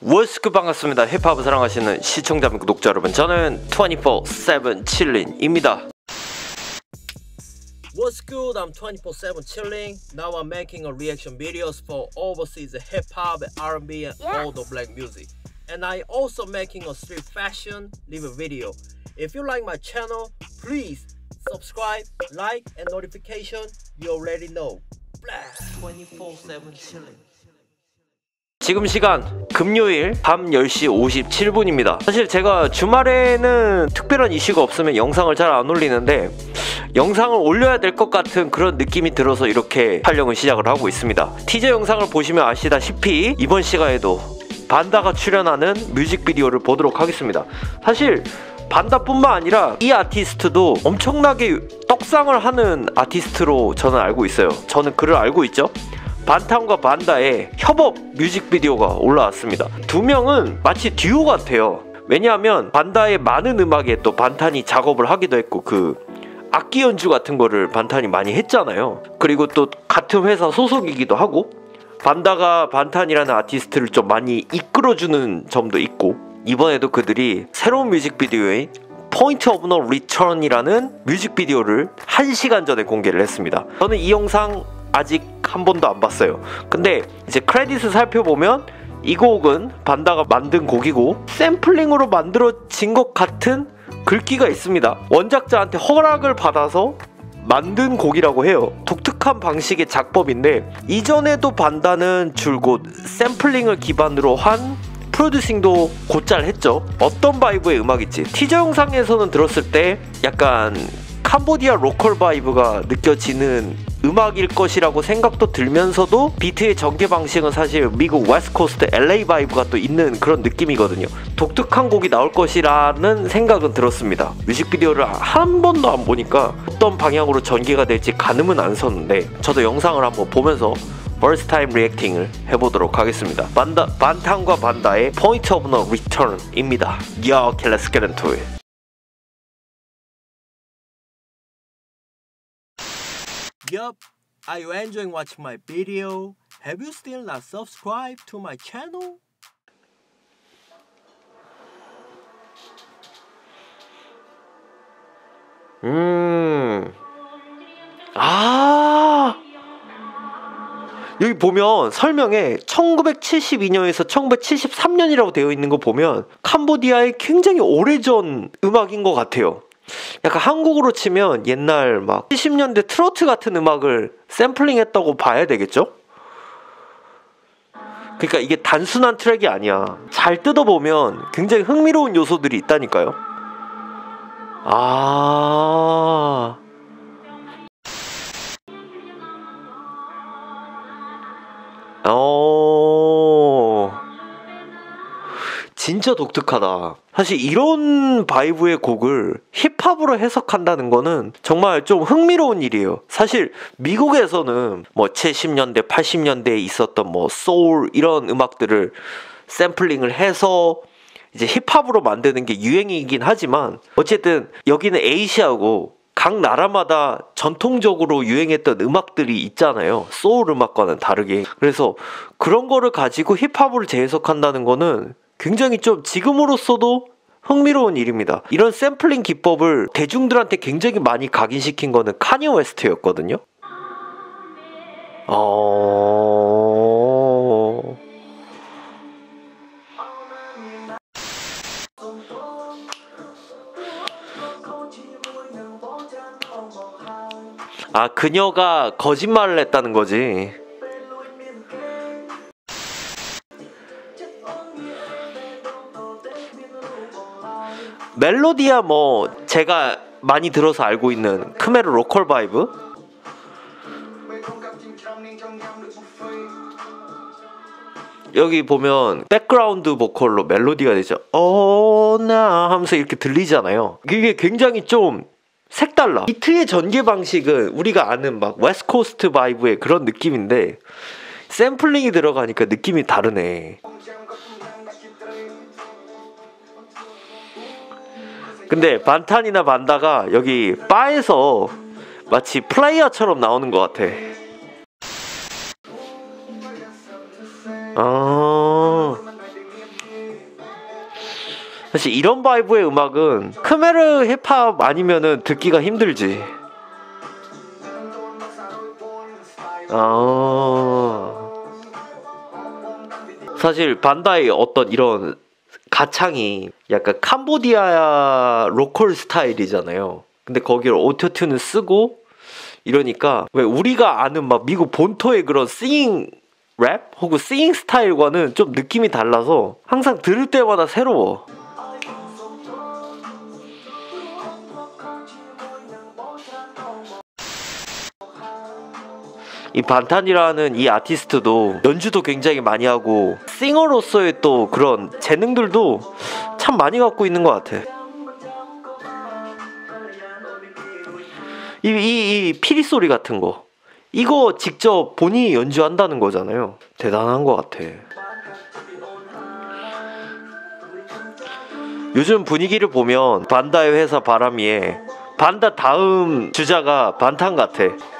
워스크 반갑습니다. 힙합을 사랑하시는 시청자 및 구독자 여러분, 저는 24/7 chilling입니다. What's good? I'm 24/7 chilling. Now I'm making a reaction videos for overseas hip hop, R&B, and all the black music. And I also making a street fashion review video. If you like my channel, please subscribe, like, and notification. You already know. 24/7 chilling. 지금 시간 금요일 밤 10시 57분입니다. 사실 제가 주말에는 특별한 이슈가 없으면 영상을 잘 안 올리는데 영상을 올려야 될 것 같은 그런 느낌이 들어서 이렇게 촬영을 시작을 하고 있습니다. 티저 영상을 보시면 아시다시피 이번 시간에도 반다가 출연하는 뮤직비디오를 보도록 하겠습니다. 사실 반다뿐만 아니라 이 아티스트도 엄청나게 떡상을 하는 아티스트로 저는 알고 있어요. 저는 그를 알고 있죠. 반탐과 반다의 협업 뮤직비디오가 올라왔습니다. 두 명은 마치 듀오 같아요. 왜냐하면 반다의 많은 음악에 또 반탄이 작업을 하기도 했고 그 악기 연주 같은 거를 반탄이 많이 했잖아요. 그리고 또 같은 회사 소속이기도 하고 반다가 반탄이라는 아티스트를 좀 많이 이끌어주는 점도 있고, 이번에도 그들이 새로운 뮤직비디오인 Point of No Return이라는 뮤직비디오를 1시간 전에 공개를 했습니다. 저는 이 영상 아직 한 번도 안 봤어요. 근데 이제 크레딧을 살펴보면 이 곡은 반다가 만든 곡이고 샘플링으로 만들어진 것 같은 글귀가 있습니다. 원작자한테 허락을 받아서 만든 곡이라고 해요. 독특한 방식의 작법인데 이전에도 반다는 줄곧 샘플링을 기반으로 한 프로듀싱도 곧잘 했죠. 어떤 바이브의 음악일지 티저 영상에서는 들었을 때 약간 캄보디아 로컬 바이브가 느껴지는 음악일 것이라고 생각도 들면서도 비트의 전개 방식은 사실 미국 웨스트코스트 LA 바이브가 또 있는 그런 느낌이거든요. 독특한 곡이 나올 것이라는 생각은 들었습니다. 뮤직비디오를 한 번도 안 보니까 어떤 방향으로 전개가 될지 가늠은 안 섰는데 저도 영상을 한번 보면서 First Time 리액팅을 해보도록 하겠습니다. 반탄과 반다의 Point of No Return입니다. Yo, okay, let's get into it. Yup, are you enjoying watching my video? Have you still not subscribed to my channel? 여기 보면 설명에 1972년에서 1973년이라고 되어 있는 거 보면 캄보디아의 굉장히 오래전 음악인 것 같아요. 약간 한국으로 치면 옛날 막 70년대 트로트 같은 음악을 샘플링 했다고 봐야 되겠죠? 그러니까 이게 단순한 트랙이 아니야. 잘 뜯어보면 굉장히 흥미로운 요소들이 있다니까요. 진짜 독특하다. 사실 이런 바이브의 곡을 힙합으로 해석한다는 거는 정말 좀 흥미로운 일이에요. 사실 미국에서는 뭐 70년대, 80년대에 있었던 뭐 소울 이런 음악들을 샘플링을 해서 이제 힙합으로 만드는 게 유행이긴 하지만 어쨌든 여기는 에이시아고 각 나라마다 전통적으로 유행했던 음악들이 있잖아요. 소울 음악과는 다르게. 그래서 그런 거를 가지고 힙합을 재해석한다는 거는 굉장히 좀 지금으로서도 흥미로운 일입니다. 이런 샘플링 기법을 대중들한테 굉장히 많이 각인시킨 거는 카니 웨스트였거든요. 그녀가 거짓말을 했다는 거지. 멜로디야 뭐 제가 많이 들어서 알고 있는 크메르 로컬 바이브. 여기 보면 백그라운드 보컬로 멜로디가 되죠. 나 하면서 이렇게 들리잖아요. 이게 굉장히 좀 색달라. 비트의 전개 방식은 우리가 아는 막 웨스트코스트 바이브의 그런 느낌인데 샘플링이 들어가니까 느낌이 다르네. 근데 반탄이나 반다가 여기 바에서 마치 플레이어처럼 나오는 것 같아. 사실 이런 바이브의 음악은 크메르 힙합 아니면은 듣기가 힘들지. 사실 반다이 어떤 이런 가창이 약간 캄보디아 로컬 스타일이잖아요. 근데 거기를 오토튠을 쓰고 이러니까 왜 우리가 아는 막 미국 본토의 그런 싱잉 랩 혹은 싱잉 스타일과는 좀 느낌이 달라서 항상 들을 때마다 새로워. 이 반탄이라는 이 아티스트도 연주도 굉장히 많이 하고 싱어로서의 또 그런 재능들도 참 많이 갖고 있는 것 같아. 이 피리 소리 같은 거 이거 직접 본인이 연주한다는 거잖아요. 대단한 것 같아. 요즘 분위기를 보면 반다의 회사 바람이에 반다 다음 주자가 반탄 같아.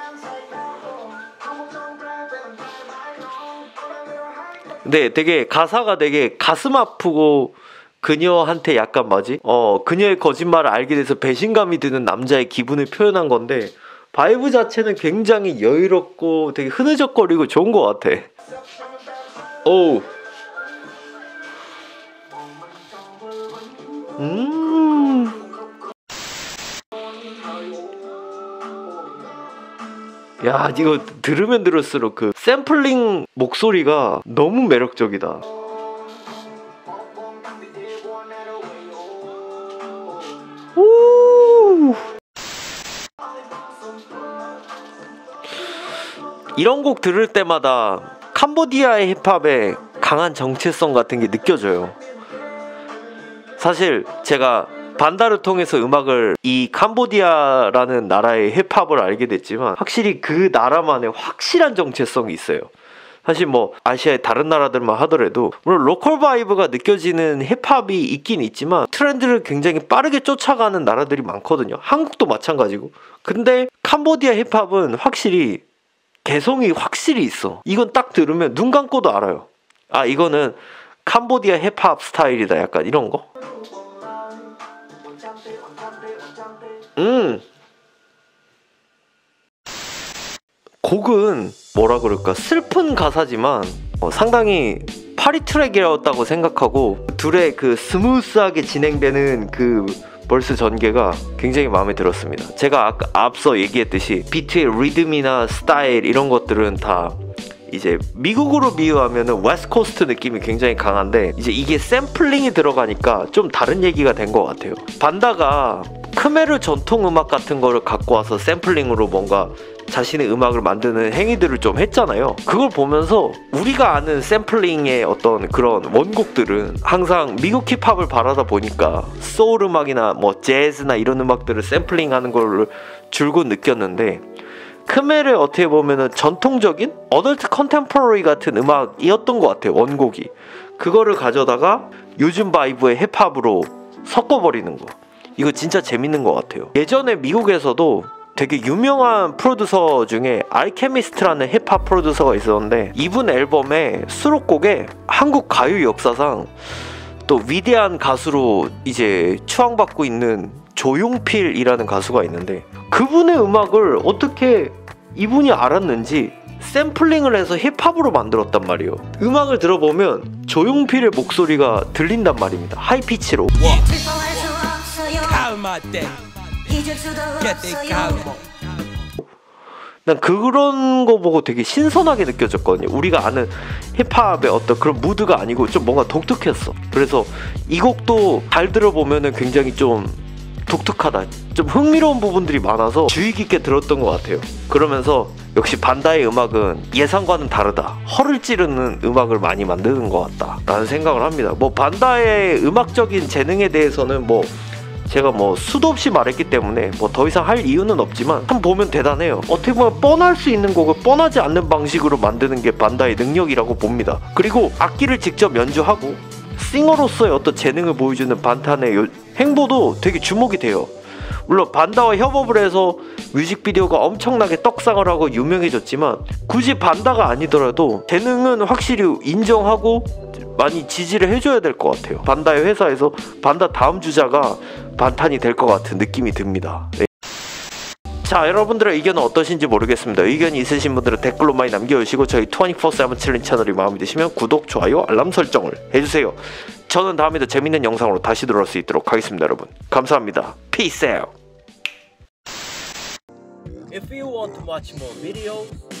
근데 되게 가사가 되게 가슴 아프고 그녀한테 약간 뭐지? 그녀의 거짓말을 알게 돼서 배신감이 드는 남자의 기분을 표현한 건데 바이브 자체는 굉장히 여유롭고 되게 흐느적거리고 좋은 것 같아. 오. 야, 이거 들으면 들을수록 그 샘플링 목소리가 너무 매력적이다. 오! 이런 곡 들을 때마다 캄보디아의 힙합의 강한 정체성 같은 게 느껴져요. 사실 제가 반다를 통해서 음악을 이 캄보디아라는 나라의 힙합을 알게 됐지만 확실히 그 나라만의 확실한 정체성이 있어요. 사실 뭐 아시아의 다른 나라들만 하더라도 물론 로컬 바이브가 느껴지는 힙합이 있긴 있지만 트렌드를 굉장히 빠르게 쫓아가는 나라들이 많거든요. 한국도 마찬가지고. 근데 캄보디아 힙합은 확실히 개성이 확실히 있어. 이건 딱 들으면 눈 감고도 알아요. 아, 이거는 캄보디아 힙합 스타일이다, 약간 이런 거. 곡은 뭐라 그럴까, 슬픈 가사지만 상당히 파리 트랙이었다고 생각하고 둘의 그 스무스하게 진행되는 그 벌스 전개가 굉장히 마음에 들었습니다. 제가 아까 앞서 얘기했듯이 비트의 리듬이나 스타일 이런 것들은 다 이제 미국으로 비유하면은 웨스트코스트 느낌이 굉장히 강한데 이제 이게 샘플링이 들어가니까 좀 다른 얘기가 된 것 같아요. 반다가 크메르 전통 음악 같은 거를 갖고 와서 샘플링으로 뭔가 자신의 음악을 만드는 행위들을 좀 했잖아요. 그걸 보면서 우리가 아는 샘플링의 어떤 그런 원곡들은 항상 미국 힙합을 바라다 보니까 소울 음악이나 뭐 재즈나 이런 음악들을 샘플링하는 걸 줄곧 느꼈는데 크메르 어떻게 보면은 전통적인 어덜트 컨템포러리 같은 음악이었던 것 같아요. 원곡이 그거를 가져다가 요즘 바이브의 힙합으로 섞어버리는 거, 이거 진짜 재밌는 것 같아요. 예전에 미국에서도 되게 유명한 프로듀서 중에 알케미스트라는 힙합 프로듀서가 있었는데 이분 앨범의 수록곡에 한국 가요 역사상 또 위대한 가수로 이제 추앙받고 있는 조용필이라는 가수가 있는데 그분의 음악을 어떻게 이분이 알았는지 샘플링을 해서 힙합으로 만들었단 말이에요. 음악을 들어보면 조용필의 목소리가 들린단 말입니다. 하이피치로. 난 그런 거 보고 되게 신선하게 느껴졌거든요. 우리가 아는 힙합의 어떤 그런 무드가 아니고 좀 뭔가 독특했어. 그래서 이 곡도 잘 들어보면은 굉장히 좀 독특하다, 좀 흥미로운 부분들이 많아서 주의 깊게 들었던 것 같아요. 그러면서 역시 반다의 음악은 예상과는 다르다, 허를 찌르는 음악을 많이 만드는 것 같다 라는 생각을 합니다. 뭐 반다의 음악적인 재능에 대해서는 뭐 제가 뭐 수도 없이 말했기 때문에 뭐 더 이상 할 이유는 없지만 한번 보면 대단해요. 어떻게 보면 뻔할 수 있는 곡을 뻔하지 않는 방식으로 만드는 게 반다의 능력이라고 봅니다. 그리고 악기를 직접 연주하고 싱어로서의 어떤 재능을 보여주는 반탄의 행보도 되게 주목이 돼요. 물론 반다와 협업을 해서 뮤직비디오가 엄청나게 떡상을 하고 유명해졌지만 굳이 반다가 아니더라도 재능은 확실히 인정하고 많이 지지를 해줘야 될 것 같아요. 반다의 회사에서 반다 다음 주자가 반탄이 될 것 같은 느낌이 듭니다. 네. 자, 여러분들의 의견은 어떠신지 모르겠습니다. 의견이 있으신 분들은 댓글로 많이 남겨주시고 저희 24/7 챌린지 채널이 마음에 드시면 구독, 좋아요, 알람 설정을 해주세요. 저는 다음에도 재밌는 영상으로 다시 돌아올 수 있도록 하겠습니다. 여러분 감사합니다. Peace out. If you want to watch more videos,